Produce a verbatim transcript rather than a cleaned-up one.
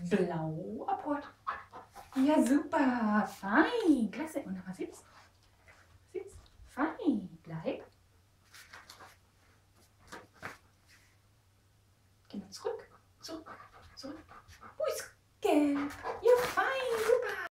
Blau, Apport. Ja, super. Fein. Klasse. Und nochmal Sitz. Sitz. Fein. Bleib. Genau, zurück. Zurück. Zurück. Wo ist gelb? Ja, fein. Super.